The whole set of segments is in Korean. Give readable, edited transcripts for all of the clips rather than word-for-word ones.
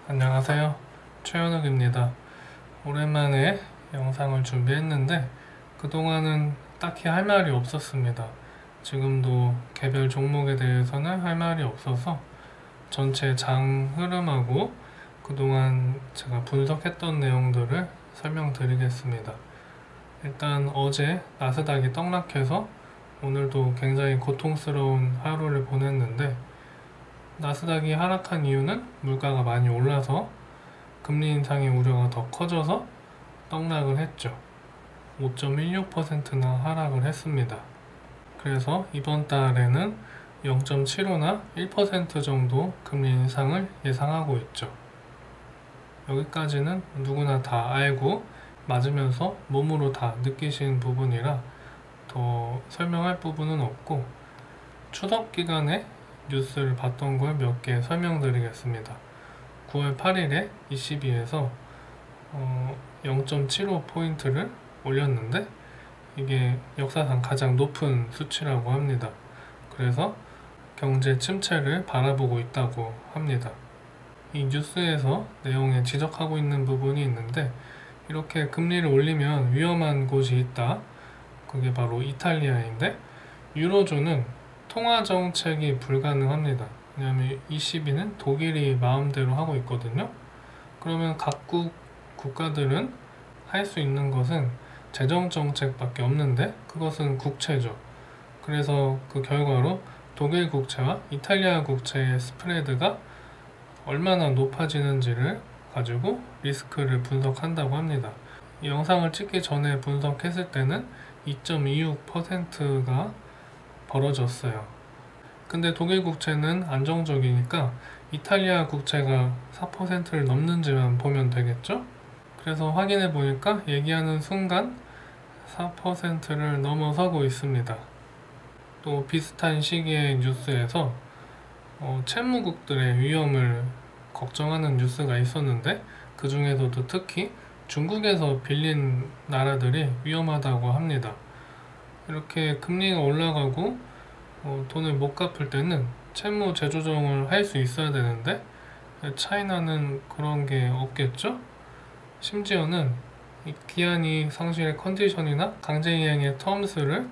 안녕하세요. 최현욱입니다. 오랜만에 영상을 준비했는데 그동안은 딱히 할 말이 없었습니다. 지금도 개별 종목에 대해서는 할 말이 없어서 전체 장 흐름하고 그동안 제가 분석했던 내용들을 설명드리겠습니다. 일단 어제 나스닥이 떡락해서 오늘도 굉장히 고통스러운 하루를 보냈는데, 나스닥이 하락한 이유는 물가가 많이 올라서 금리 인상의 우려가 더 커져서 떡락을 했죠. 5.16%나 하락을 했습니다. 그래서 이번 달에는 0.75나 1% 정도 금리 인상을 예상하고 있죠. 여기까지는 누구나 다 알고 맞으면서 몸으로 다 느끼신 부분이라 더 설명할 부분은 없고, 추석 기간에 뉴스를 봤던 걸 몇 개 설명드리겠습니다. 9월 8일에 ECB에서 0.75포인트를 올렸는데 이게 역사상 가장 높은 수치라고 합니다. 그래서 경제 침체를 바라보고 있다고 합니다. 이 뉴스에서 내용에 지적하고 있는 부분이 있는데, 이렇게 금리를 올리면 위험한 곳이 있다. 그게 바로 이탈리아인데, 유로존은 통화 정책이 불가능합니다. 왜냐하면 ECB는 독일이 마음대로 하고 있거든요. 그러면 각국 국가들은 할 수 있는 것은 재정 정책밖에 없는데 그것은 국채죠. 그래서 그 결과로 독일 국채와 이탈리아 국채의 스프레드가 얼마나 높아지는지를 가지고 리스크를 분석한다고 합니다. 이 영상을 찍기 전에 분석했을 때는 2.26%가 벌어졌어요. 근데 독일 국채는 안정적이니까 이탈리아 국채가 4%를 넘는지만 보면 되겠죠? 그래서 확인해 보니까 얘기하는 순간 4%를 넘어서고 있습니다. 또 비슷한 시기의 뉴스에서 채무국들의 위험을 걱정하는 뉴스가 있었는데, 그 중에서도 특히 중국에서 빌린 나라들이 위험하다고 합니다. 이렇게 금리가 올라가고 돈을 못 갚을 때는 채무 재조정을 할 수 있어야 되는데 차이나는 그런 게 없겠죠? 심지어는 이 기한이 상실의 컨디션이나 강제이행의 텀스를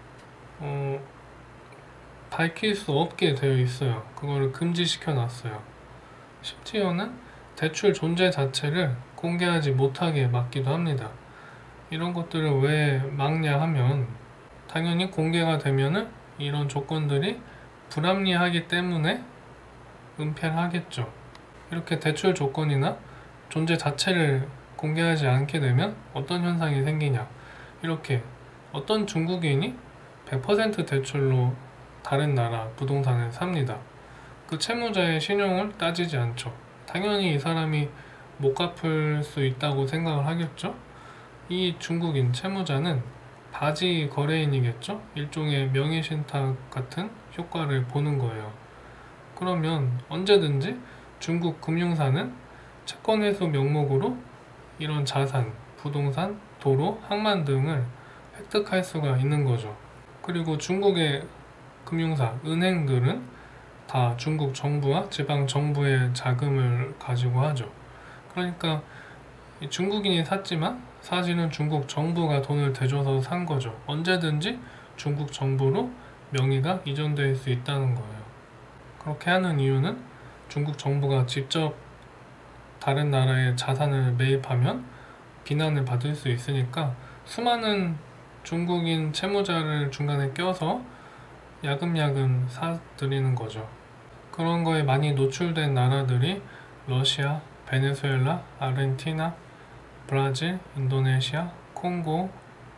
밝힐 수 없게 되어 있어요. 그거를 금지시켜 놨어요. 심지어는 대출 존재 자체를 공개하지 못하게 막기도 합니다. 이런 것들을 왜 막냐 하면, 당연히 공개가 되면은 이런 조건들이 불합리하기 때문에 은폐를 하겠죠. 이렇게 대출 조건이나 존재 자체를 공개하지 않게 되면 어떤 현상이 생기냐, 이렇게 어떤 중국인이 100% 대출로 다른 나라 부동산을 삽니다. 그 채무자의 신용을 따지지 않죠. 당연히 이 사람이 못 갚을 수 있다고 생각을 하겠죠. 이 중국인 채무자는 바지 거래인이겠죠? 일종의 명의신탁 같은 효과를 보는 거예요. 그러면 언제든지 중국 금융사는 채권회수 명목으로 이런 자산, 부동산, 도로, 항만 등을 획득할 수가 있는 거죠. 그리고 중국의 금융사, 은행들은 다 중국 정부와 지방 정부의 자금을 가지고 하죠. 그러니까 중국인이 샀지만 사실은 중국 정부가 돈을 대줘서 산 거죠. 언제든지 중국 정부로 명의가 이전될 수 있다는 거예요. 그렇게 하는 이유는 중국 정부가 직접 다른 나라의 자산을 매입하면 비난을 받을 수 있으니까 수많은 중국인 채무자를 중간에 껴서 야금야금 사들이는 거죠. 그런 거에 많이 노출된 나라들이 러시아, 베네수엘라, 아르헨티나, 브라질, 인도네시아, 콩고,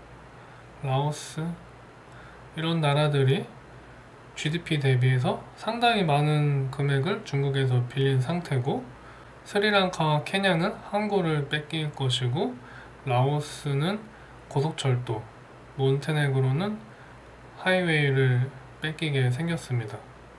라오스, 이런 나라들이 GDP 대비해서 상당히 많은 금액을 중국에서 빌린 상태고, 스리랑카와 케냐는 항구를 뺏길 것이고, 라오스는 고속철도, 몬테네그로는 하이웨이를 뺏기게 생겼습니다.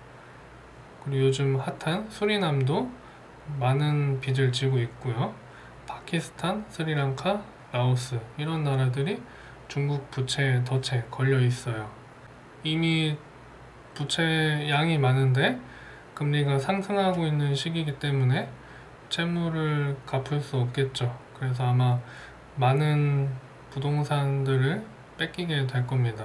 그리고 요즘 핫한 수리남도 많은 빚을 지고 있고요. 파키스탄, 스리랑카, 라오스, 이런 나라들이 중국 부채에 덫에 걸려 있어요. 이미 부채 양이 많은데 금리가 상승하고 있는 시기이기 때문에 채무를 갚을 수 없겠죠. 그래서 아마 많은 부동산들을 뺏기게 될 겁니다.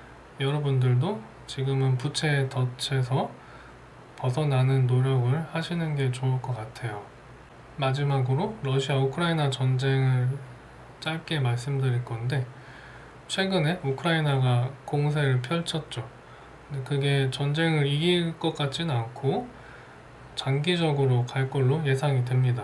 여러분들도 지금은 부채에 덫에서 벗어나는 노력을 하시는 게 좋을 것 같아요. 마지막으로 러시아 우크라이나 전쟁을 짧게 말씀드릴 건데, 최근에 우크라이나가 공세를 펼쳤죠. 근데 그게 전쟁을 이길 것 같지는 않고 장기적으로 갈 걸로 예상이 됩니다.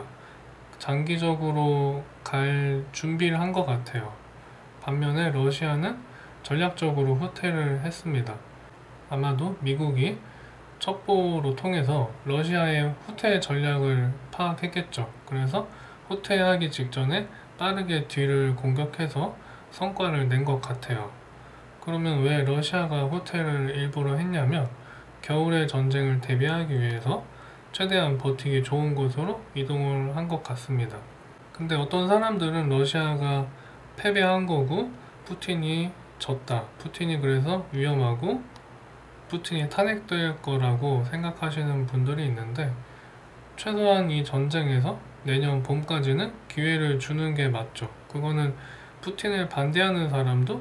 장기적으로 갈 준비를 한 것 같아요. 반면에 러시아는 전략적으로 후퇴를 했습니다. 아마도 미국이 첩보로 통해서 러시아의 후퇴 전략을 파악했겠죠. 그래서 후퇴하기 직전에 빠르게 뒤를 공격해서 성과를 낸 것 같아요. 그러면 왜 러시아가 후퇴를 일부러 했냐면, 겨울의 전쟁을 대비하기 위해서 최대한 버티기 좋은 곳으로 이동을 한 것 같습니다. 근데 어떤 사람들은 러시아가 패배한 거고 푸틴이 졌다, 푸틴이 그래서 위험하고 푸틴이 탄핵될 거라고 생각하시는 분들이 있는데, 최소한 이 전쟁에서 내년 봄까지는 기회를 주는 게 맞죠. 그거는 푸틴을 반대하는 사람도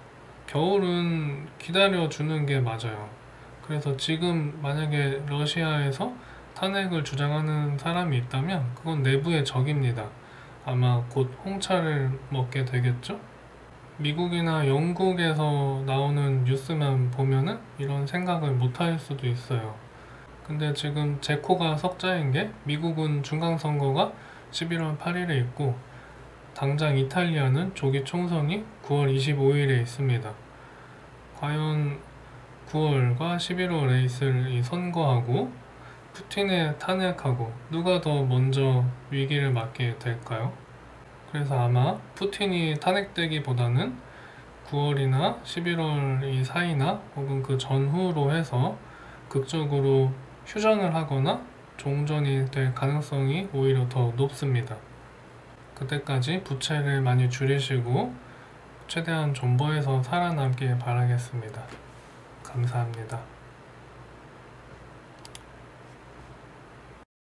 겨울은 기다려주는 게 맞아요. 그래서 지금 만약에 러시아에서 탄핵을 주장하는 사람이 있다면 그건 내부의 적입니다. 아마 곧 홍차를 먹게 되겠죠? 미국이나 영국에서 나오는 뉴스만 보면은 이런 생각을 못할 수도 있어요. 근데 지금 제 코가 석자인 게, 미국은 중간선거가 11월 8일에 있고 당장 이탈리아는 조기 총선이 9월 25일에 있습니다. 과연 9월과 11월에 있을 이 선거하고 푸틴의 탄핵하고 누가 더 먼저 위기를 맞게 될까요? 그래서 아마 푸틴이 탄핵되기보다는 9월이나 11월 이 사이나 혹은 그 전후로 해서 극적으로 휴전을 하거나 종전이 될 가능성이 오히려 더 높습니다. 그때까지 부채를 많이 줄이시고 최대한 존버해서 살아남길 바라겠습니다. 감사합니다.